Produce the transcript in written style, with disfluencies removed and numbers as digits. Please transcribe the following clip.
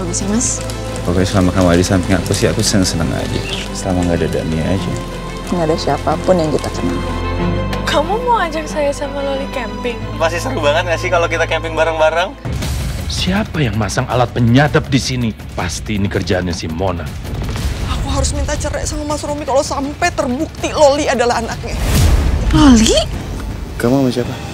Bagus ya, Mas. Pokoknya selama kamu ada di samping aku sih, aku seneng-seneng aja. Selama nggak ada Dani aja. Nggak ada siapapun yang kita kenal. Kamu mau ajak saya sama Loli camping? Pasti seru banget nggak sih kalau kita camping bareng-bareng? Siapa yang masang alat penyadap di sini? Pasti ini kerjaannya si Mona. Aku harus minta cerai sama Mas Romi kalau sampai terbukti Loli adalah anaknya. Loli? Kamu sama siapa?